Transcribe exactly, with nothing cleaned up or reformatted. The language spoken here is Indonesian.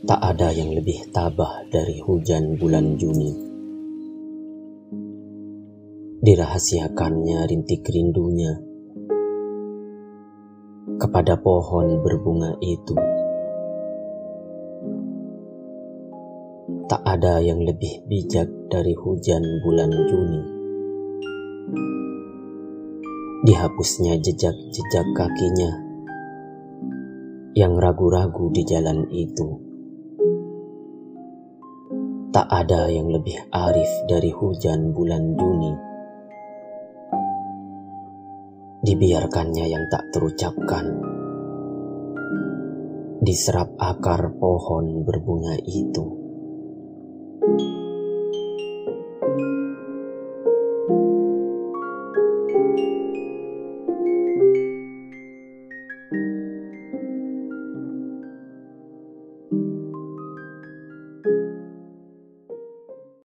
Tak ada yang lebih tabah dari hujan bulan Juni. Dirahasiakannya rintik rindunya kepada pohon berbunga itu. Tak ada yang lebih bijak dari hujan bulan Juni. Dihapusnya jejak-jejak kakinya yang ragu-ragu di jalan itu. Tak ada yang lebih arif dari hujan bulan Juni. Dibiarkannya yang tak terucapkan, diserap akar pohon berbunga itu.